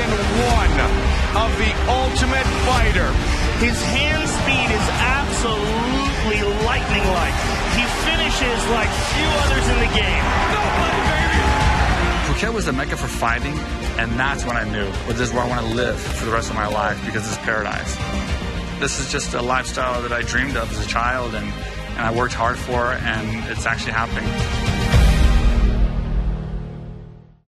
one of the Ultimate Fighter. His hand speed is absolutely lightning-like. He finishes like few others in the game. Nobody, baby! Phuket was the mecca for fighting, and that's when I knew, well, this is where I want to live for the rest of my life, because it's paradise. This is just a lifestyle that I dreamed of as a child, and I worked hard for, and it's actually happening.